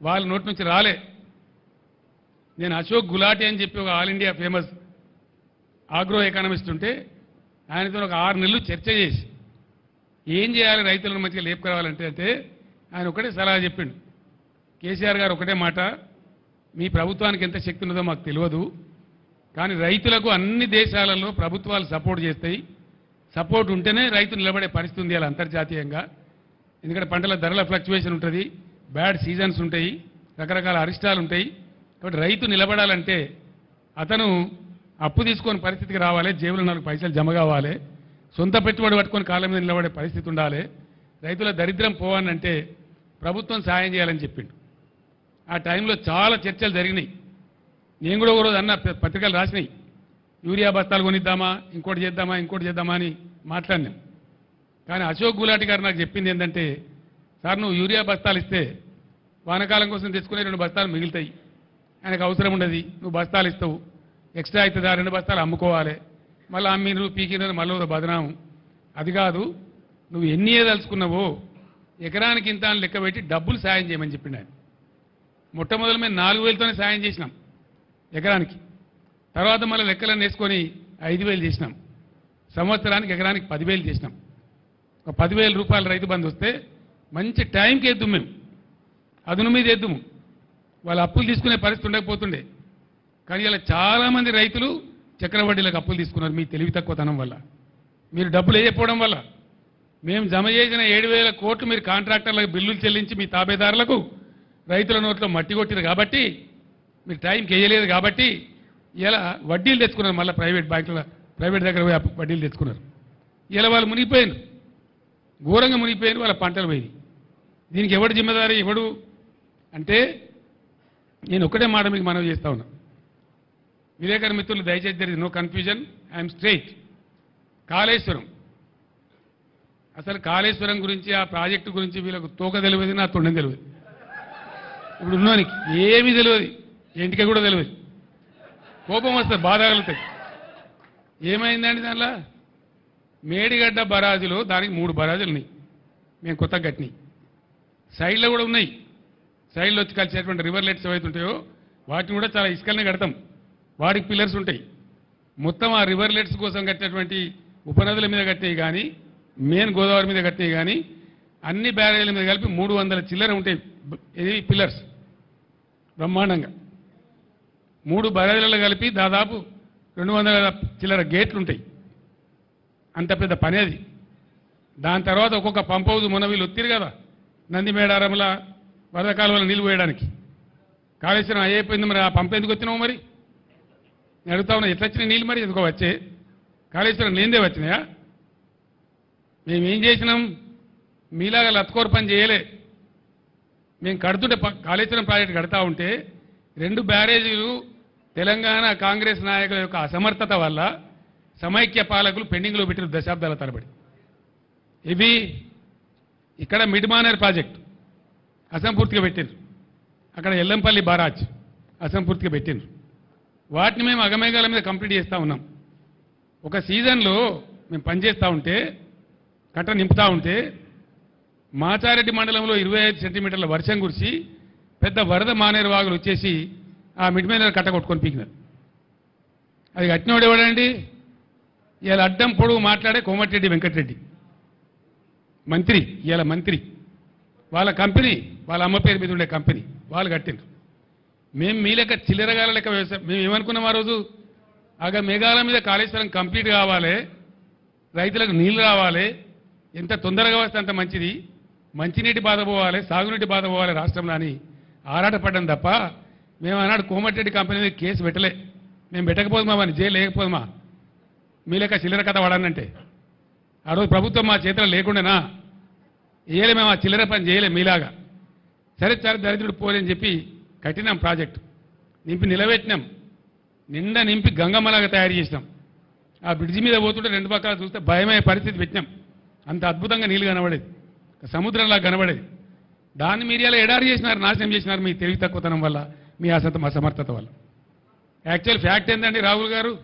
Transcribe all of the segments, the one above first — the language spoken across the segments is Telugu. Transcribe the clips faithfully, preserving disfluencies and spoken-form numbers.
వాళ్ళ నోటి నుంచి రాలే. నేను అశోక్ గులాటి అని చెప్పి ఒక all India famous agro economist ఉంటే ఆయనతో ఒక ఆరు నెలలు చర్చ చేసి ఏం చేయాలి రైతులను మంచిగా లేపుకురావాలంటే అంటే ఆయన ఒకటే సలహా చెప్పిండు. కేసీఆర్ గారు ఒకటే మాట, మీ ప్రభుత్వానికి ఎంత శక్తి ఉన్నదో మాకు తెలియదు, కానీ రైతులకు అన్ని దేశాలలో ప్రభుత్వాలు సపోర్ట్ చేస్తాయి, సపోర్ట్ ఉంటేనే రైతు నిలబడే పరిస్థితి ఉంది అలా అంతర్జాతీయంగా. ఎందుకంటే పంటల ధరల ఫ్లక్చువేషన్ ఉంటుంది, బ్యాడ్ సీజన్స్ ఉంటాయి, రకరకాల అరిష్టాలు ఉంటాయి. కాబట్టి రైతు నిలబడాలంటే అతను అప్పు తీసుకొని పరిస్థితికి రావాలి, జేబులో నాలుగు పైసలు జమ కావాలి, సొంత పెట్టుబడి పట్టుకొని కాళ్ళ మీద నిలబడే పరిస్థితి ఉండాలి. రైతుల దరిద్రం పోవాలంటే ప్రభుత్వం సాయం చేయాలని చెప్పిండు. ఆ టైంలో చాలా చర్చలు జరిగినాయి. నేను కూడా ఒకరోజు అన్న పత్రికలు రాసినాయి, యూరియా బస్తాలు కొనిద్దామా, ఇంకోటి చేద్దామా, ఇంకోటి చేద్దామా అని మాట్లాడినాం. కానీ అశోక్ గులాటి గారు నాకు చెప్పింది ఏంటంటే, సార్ నువ్వు యూరియా బస్తాలు ఇస్తే వానకాలం కోసం తెచ్చుకునే రెండు బస్తాలు మిగులుతాయి, ఆయనకు అవసరం ఉండదు, నువ్వు బస్తాలు ఇస్తావు, ఎక్స్ట్రా అవుతుంది, ఆ రెండు బస్తాలు అమ్ముకోవాలి, మళ్ళీ అమ్మినరు పీకినరు మళ్ళీ బదనాము. అది కాదు, నువ్వు ఎన్ని ఏదలుచుకున్నావో ఎకరానికి ఇంత అని లెక్క పెట్టి డబ్బులు సాయం చేయమని చెప్పిండు ఆయన. మొట్టమొదటి మేము నాలుగు వేలతోనే సాయం చేసినాం ఎకరానికి, తర్వాత మళ్ళీ లెక్కలను వేసుకొని ఐదు వేలు చేసినాం, సంవత్సరానికి ఎకరానికి పదివేలు చేసినాం. ఒక పదివేల రూపాయల రైతు బంధు వస్తే మంచి టైంకి ఎద్దు, మేము అదును మీద ఎద్దుము, వాళ్ళు అప్పులు తీసుకునే పరిస్థితి ఉండకపోతుండే. కానీ ఇలా చాలామంది రైతులు చక్రవడ్డీలకు అప్పులు తీసుకున్నారు మీ తెలివి తక్కువతనం వల్ల, మీరు డబ్బులు వేయకపోవడం వల్ల. మేము జమ చేసిన ఏడు వేల కోట్లు మీరు కాంట్రాక్టర్లకు బిల్లులు చెల్లించి మీ తాబేదారులకు రైతుల నోట్లో మట్టి కొట్టిరు కాబట్టి, మీరు టైంకి వేయలేదు కాబట్టి ఇలా వడ్డీలు తెచ్చుకున్నారు, మళ్ళీ ప్రైవేట్ బ్యాంకుల ప్రైవేట్ దగ్గర పోయి వడ్డీలు తెచ్చుకున్నారు. ఇలా వాళ్ళు మునిగిపోయారు, ఘోరంగా మునిగిపోయారు, వాళ్ళ పంటలు పోయి. దీనికి ఎవడు జిమ్మదారి ఎవడు అంటే నేను ఒకటే మాట మీకు మనవి చేస్తా ఉన్నా, విలేకరు మిత్రులు దయచేసి జరిగింది, no confusion, I'm straight. Kaleshwaram, అసలు కాళేశ్వరం గురించి ఆ ప్రాజెక్టు గురించి వీళ్ళకు తోక తెలియదు, నా తొండం తెలియదు. ఇప్పుడు ఉన్నానికి ఏమీ తెలియదు, ఇంటికి కూడా తెలియదు. కోపం వస్తుంది, బాధ కలుగుతాయి. ఏమైందండి దానిలో? మేడిగడ్డ బరాజులో దానికి మూడు బరాజులు ఉన్నాయి, మేము కొత్తగా కట్టినాయి. సైడ్లో కూడా ఉన్నాయి, సైడ్లో వచ్చి కలిసేటువంటి రివర్లెట్స్ ఏవైతే ఉంటాయో వాటిని కూడా చాలా ఇసుకలనే కడతాం, వాటికి పిల్లర్స్ ఉంటాయి. మొత్తం ఆ రివర్లెట్స్ కోసం కట్టినటువంటి ఉపనదుల మీద కట్టినవి కానీ, మెయిన్ గోదావరి మీద కట్టినవి కానీ, అన్ని బ్యారేజ్ల మీద కలిపి మూడు వందల చిల్లర ఉంటాయి ఇది పిల్లర్స్ బ్రహ్మాండంగా. మూడు బ్యారేజ్లలో కలిపి దాదాపు రెండు వందల చిల్లర గేట్లు ఉంటాయి. అంత పెద్ద పని అది. దాని తర్వాత ఒక్కొక్క పంప్ హౌస్ మొన్న వీళ్ళు ఒత్తిరు కదా నంది మేడారంలో వరద కాలువలో నీళ్ళు పోయడానికి. కాళేశ్వరం అయిపోయింది, మరి ఆ పంప్ ఎందుకు వచ్చినావు మరి? నేను అడుగుతా ఉన్నా, ఎట్లా వచ్చినాయి నీళ్ళు మరి? ఎందుకో వచ్చే కాళేశ్వరం లేనిదే వచ్చినాయా? మేమేం చేసినాం? మీలాగా లత్కోర్ పని చేయలే. మేము కడుతుంటే కాళేశ్వరం ప్రాజెక్టు కడతా ఉంటే రెండు బ్యారేజీలు తెలంగాణ కాంగ్రెస్ నాయకుల యొక్క అసమర్థత వల్ల సమైక్య పాలకులు పెండింగ్లో పెట్టిన దశాబ్దాల తరబడి. ఇవి ఇక్కడ మిడ్మానర్ ప్రాజెక్టు అసంపూర్తిగా పెట్టిండ్రు, అక్కడ ఎల్లంపల్లి బారాజ్ అసంపూర్తిగా పెట్టిండ్రు. వాటిని మేము అగమేఘాల మీద కంప్లీట్ చేస్తూ ఉన్నాం. ఒక సీజన్లో మేము పనిచేస్తూ ఉంటే కట్ట నింపుతూ ఉంటే మాచారెడ్డి మండలంలో ఇరవై ఐదు సెంటీమీటర్ల వర్షం కురిసి పెద్ద వరద మానేరు వాగులు వచ్చేసి ఆ మిడ్మైనర్ కట్ట కొట్టుకొని పీకినారు. అది కట్టినోడు ఎవడండి? ఇలా అడ్డం పొడుగు మాట్లాడే కోమటిరెడ్డి వెంకటరెడ్డి మంత్రి, ఇలా మంత్రి, వాళ్ళ కంపెనీ, వాళ్ళ అమ్మ పేరు మీద ఉండే కంపెనీ వాళ్ళు కట్టిండ్రు. మేము మీ లెక్క చిల్లరగాల లెక్క వ్యవసాయం మేము ఏమనుకున్నాం ఆ రోజు? ఆగ మేఘాల మీద కాళేశ్వరం కంప్లీట్ కావాలి, రైతులకు నీళ్లు రావాలి, ఎంత తొందరగా వస్తే అంత మంచిది, మంచినీటి బాధ పోవాలి, సాగునీటి బాధ పోవాలి రాష్ట్రంలో అని ఆరాటపడ్డాం తప్ప మేము ఆనాడు కోమటిరెడ్డి కంపెనీ మీద కేసు పెట్టలే. మేము పెట్టకపోదుమా, అని జైలు లేకపోదుమా? మీ లెక్క చిల్లర కథ వాడానంటే ఆ రోజు ప్రభుత్వం మా చేతిలో లేకుండానా? వేయలే, మేము ఆ చిల్లర పని చేయలే మీలాగా. సరే సరే దరిద్రుడు పోలేని చెప్పి కట్టినాం ప్రాజెక్టు, నింపి నిలబెట్టినాం, నిండా నింపి గంగమ్మలాగా తయారు చేసినాం. ఆ బ్రిడ్జి మీద పోతుంటే రెండు పక్కల చూస్తే భయమయ్యే పరిస్థితి పెట్టినాం. అంత అద్భుతంగా నీళ్ళు కనబడేది, సముద్రంలా కనబడేది. దాన్ని మీరు ఇలా ఎడారి చేసినారు, నాశనం చేసినారు మీ తెలివి తక్కువతనం వల్ల, మీ అసత అసమర్థత వల్ల. యాక్చువల్ ఫ్యాక్ట్ ఏంటండి రాహుల్ గారు?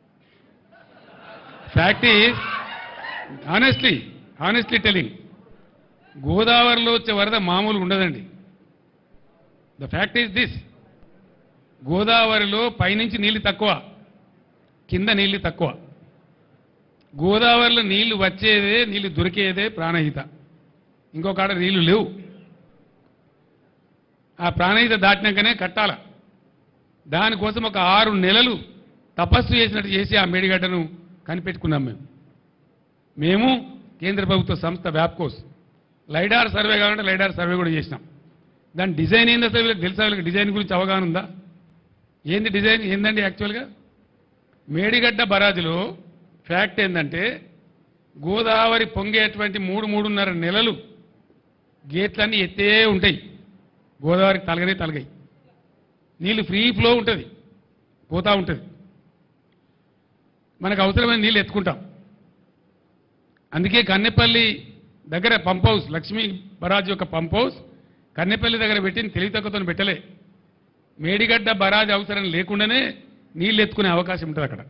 Fact is honestly honestly telling, గోదావరిలో వచ్చే వరద మామూలు ఉండదండి. The fact is this. గోదావరిలో పైనుంచి నీళ్లు తక్కువ, కింద నీళ్లు తక్కువ. గోదావరిలో నీళ్లు వచ్చేదే, నీళ్లు దొరికేదే ప్రాణహిత. ఇంకో కాడ నీళ్లు లేవు. ఆ ప్రాణహిత దాటినాకనే కట్టాల. దానికోసం ఒక ఆరు నెలలు తపస్సు చేసినట్టు చేసి ఆ మేడిగడ్డను కనిపెట్టుకున్నాం. మేము మేము కేంద్ర ప్రభుత్వ సంస్థ వ్యాప్కోస్ లైడార్ సర్వే కావాలంటే లైడార్ సర్వే కూడా చేసినాం. దాని డిజైన్ ఏంది అసలు వీళ్ళకి తెలుసా? వీళ్ళకి డిజైన్ గురించి అవగాహన ఉందా? ఏంది డిజైన్ ఏందండి? యాక్చువల్గా మేడిగడ్డ బరాజులో ఫ్యాక్ట్ ఏంటంటే గోదావరి పొంగేటువంటి మూడు మూడున్నర నెలలు గేట్లన్నీ ఎత్తే ఉంటాయి. గోదావరికి తలగనే తలగాయి. నీళ్ళు ఫ్రీ ఫ్లో ఉంటుంది, పోతూ ఉంటుంది. మనకు అవసరమైన నీళ్ళు ఎత్తుకుంటాం. అందుకే కన్నెపల్లి దగ్గర పంప్ హౌస్, లక్ష్మీ బరాజ్ యొక్క పంప్ హౌస్ కన్నెపల్లి దగ్గర పెట్టిన తెలివితక్కువతో పెట్టలే. మేడిగడ్డ బరాజ్ అవసరం లేకుండానే నీళ్ళు ఎత్తుకునే అవకాశం ఉంటుంది అక్కడ.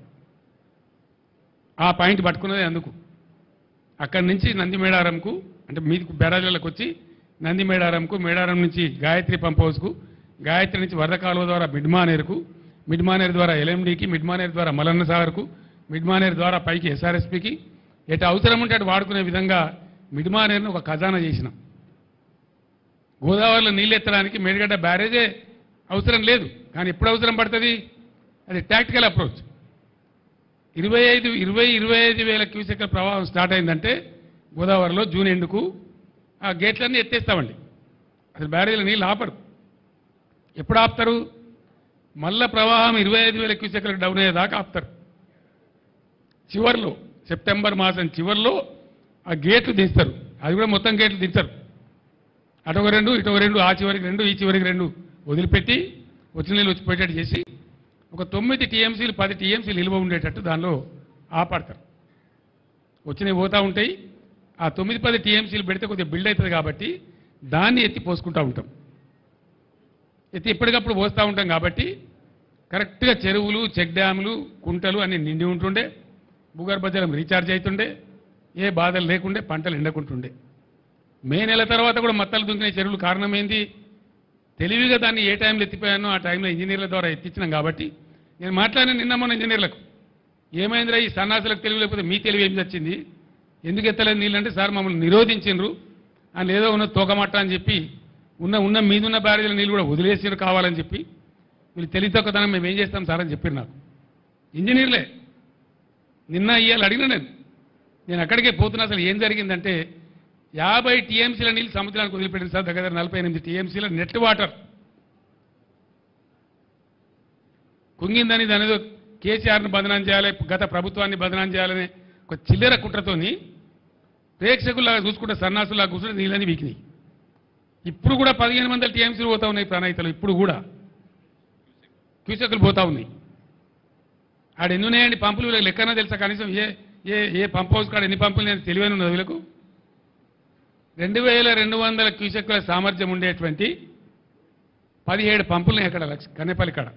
ఆ పాయింట్ పట్టుకున్నదే అందుకు. అక్కడి నుంచి నంది మేడారంకు, అంటే మీది బరాజులకు వచ్చి నంది మేడారంకు, మేడారం నుంచి గాయత్రి పంప్ హౌస్కు, గాయత్రి నుంచి వరద కాలువ ద్వారా మిడ్మానేరుకు, మిడ్మానేరు ద్వారా ఎల్ఎండికి, మిడ్మానేరు ద్వారా మలన్న సాగర్కు, మిడ్మానేరు ద్వారా పైకి ఎస్ఆర్ఎస్పికి, ఎటు అవసరం ఉంటే అటు వాడుకునే విధంగా మిడ్మానేరును ఒక ఖజానా చేసినాం. గోదావరిలో నీళ్ళు ఎత్తడానికి మేడిగడ్డ బ్యారేజే అవసరం లేదు. కానీ ఎప్పుడు అవసరం పడుతుంది? అది టాక్టికల్ అప్రోచ్. ఇరవై ఐదు ఇరవై ఇరవై ఐదు వేల క్యూసెక్ల ప్రవాహం స్టార్ట్ అయిందంటే గోదావరిలో జూన్ ఎండుకు ఆ గేట్లన్నీ ఎత్తేస్తామండి. అసలు బ్యారేజీలో నీళ్ళు ఆపరు. ఎప్పుడు ఆపుతారు? మళ్ళా ప్రవాహం ఇరవై ఐదు వేల క్యూసెక్లకు డౌన్ అయ్యేదాకా ఆపుతారు. చివరిలో సెప్టెంబర్ మాసం చివరిలో ఆ గేట్లు దించుతారు. అది కూడా మొత్తం గేట్లు దించరు. అటొక రెండు, ఇటొక రెండు, ఆ చివరికి రెండు, ఈ చివరికి రెండు వదిలిపెట్టి వచ్చిన నీళ్ళు వచ్చి పెట్టేట్టు చేసి ఒక తొమ్మిది టీఎంసీలు పది టీఎంసీలు నిల్వ ఉండేటట్టు దానిలో ఆపాడతారు. వచ్చినవి పోతూ ఉంటాయి. ఆ తొమ్మిది పది టీఎంసీలు పెడితే కొద్దిగా బిల్డ్ అవుతుంది కాబట్టి దాన్ని ఎత్తి పోసుకుంటూ ఉంటాం. ఎత్తి ఎప్పటికప్పుడు పోస్తూ ఉంటాం కాబట్టి కరెక్ట్గా చెరువులు, చెక్ డ్యాములు, కుంటలు అన్నీ నిండి ఉంటుండే, భూగర్భ జలం రీఛార్జ్ అవుతుండే, ఏ బాధలు లేకుండే, పంటలు ఎండకుంటుండే. మే నెల తర్వాత కూడా మత్తలు దుంకిన చెరువులు కారణం ఏంది? తెలివిగా దాన్ని ఏ టైంలో ఎత్తిపోయానో ఆ టైంలో ఇంజనీర్ల ద్వారా ఎత్తించినాం. కాబట్టి నేను మాట్లాడిన నిన్న మొన్న ఇంజనీర్లకు ఏమైందిరా ఈ సన్నాసులకు తెలివి లేకపోతే మీ తెలివి ఏం వచ్చింది, ఎందుకు ఎత్తలేదు నీళ్ళు అంటే, సార్ మమ్మల్ని నిరోధించిండ్రు అని ఏదో ఉన్న తోకమట్ట అని చెప్పి ఉన్న ఉన్న మీదున్న బ్యారేజీల నీళ్ళు కూడా వదిలేసారు కావాలని చెప్పి వీళ్ళు తెలివితక్కువతనం మేము ఏం చేస్తాం సార్ అని చెప్పారు నాకు. ఇంజనీర్లే నిన్న ఇవాళ అడిగిన నేను నేను అక్కడికే పోతున్నా. అసలు ఏం జరిగిందంటే యాభై టీఎంసీల నీళ్ళు సముద్రానికి వదిలిపెట్టింది సార్. దగ్గర నలభై ఎనిమిది టీఎంసీల నెట్ వాటర్ కుంగిందని దాని ఏదో కేసీఆర్ను బదనాం చేయాలి, గత ప్రభుత్వాన్ని బదనాం చేయాలని ఒక చిల్లర కుట్రతోని ప్రేక్షకుల్లాగా చూసుకుంటే సన్నాసులాగా కూర్చుంటే నీళ్ళని వీకినాయి. ఇప్పుడు కూడా పదిహేను వందల టీఎంసీలు పోతా ఉన్నాయి ప్రాణహితలు. ఇప్పుడు కూడా క్యూసెక్కులు పోతా ఉన్నాయి. ఆడ ఎన్ని ఉన్నాయండి పంపులు? వీళ్ళకి లెక్కన తెలుసా కనీసం? ఏ ఏ ఏ పంప్ హౌస్ కాడ ఎన్ని పంపులు నేను తెలివైన ఉన్నది వీళ్ళకు. రెండు వేల రెండు వందల క్యూసెక్కుల సామర్థ్యం ఉండేటువంటి పదిహేడు పంపులున్నాయి అక్కడ లక్ష కన్నెపల్లి కాడ.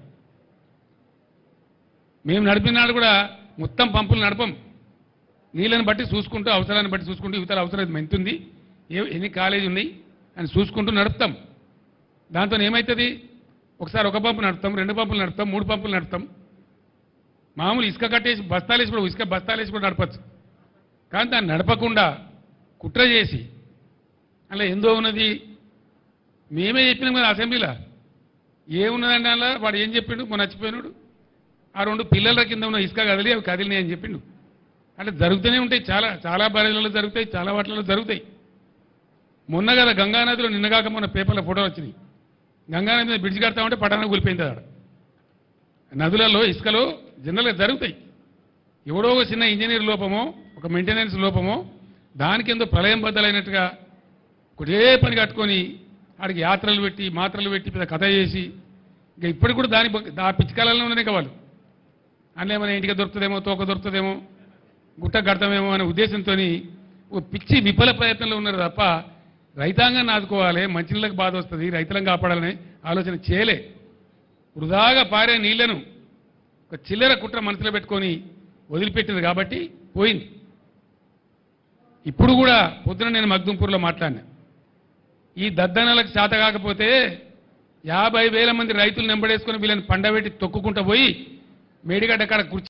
మేము నడిపినాడు కూడా మొత్తం పంపులు నడపం. నీళ్ళని బట్టి చూసుకుంటూ, అవసరాన్ని బట్టి చూసుకుంటూ, ఇవతల అవసరం ఎంతుంది, ఏ ఎన్ని కాలేజీ ఉన్నాయి అని చూసుకుంటూ నడుపుతాం. దాంతో ఏమవుతుంది? ఒకసారి ఒక పంపు నడుపుతాం, రెండు పంపులు నడుపుతాం, మూడు పంపులు నడుపుతాం. మామూలు ఇసుక కట్టేసి బస్తాలేసి కూడా ఇసుక బస్తాలేసి కూడా నడపచ్చు. కానీ దాన్ని నడపకుండా కుట్ర చేసి అలా ఎందో ఉన్నది. మేమే చెప్పినాం కదా అసెంబ్లీలో. ఏమున్నదండి అలా? వాడు ఏం చెప్పిండు? మొన్న నచ్చిపోయినాడు. ఆ రెండు పిల్లల కింద ఉన్న ఇసుక కదిలి అవి కదిలినాయి అని చెప్పిండు. అంటే జరుగుతూనే ఉంటాయి. చాలా చాలా బ్యారేజ్లలో జరుగుతాయి, చాలా వాటిలలో జరుగుతాయి. మొన్న కదా గంగానదిలో నిన్నగాక మొన్న పేపర్లో ఫోటోలు వచ్చినాయి. గంగానది మీద బ్రిడ్జ్ కడతామంటే పట్టణం కూలిపోయింది. అక్కడ నదులలో ఇసుకలో జనరల్గా జరుగుతాయి. ఎవడో ఒక చిన్న ఇంజనీర్ లోపమో, ఒక మెయింటెనెన్స్ లోపమో, దానికి ఎంతో ప్రళయం బద్దలైనట్టుగా ఒకటే పని కట్టుకొని ఆడికి యాత్రలు పెట్టి మాత్రలు పెట్టి పెద్ద కథ చేసి ఇంకా ఇప్పటికి కూడా దాని ఆ పిచ్చికాలంలోనే కావాలి. అందులో ఏమైనా ఇంటికి దొరుకుతుందేమో, తోక దొరుకుతుందేమో, గుట్ట కడతామేమో అనే ఉద్దేశంతో ఓ పిచ్చి విఫల ప్రయత్నంలో ఉన్నారు తప్ప రైతాంగాన్ని ఆదుకోవాలి, మంచినీళ్ళకి బాధ వస్తుంది, రైతులను కాపాడాలనే ఆలోచన చేయలే. వృధాగా పారే నీళ్లను ఒక చిల్లర కుట్ర మనసులో పెట్టుకొని వదిలిపెట్టింది కాబట్టి పోయింది. ఇప్పుడు కూడా పొద్దున నేను మగ్దుంపూర్లో మాట్లాడినా, ఈ దద్దనలకు చేత కాకపోతే యాభై వేల మంది రైతులు నెంబడేసుకొని వీళ్ళని పండబెట్టి తొక్కుకుంటూ పోయి మేడిగడ్డ కాడ కుర్చీ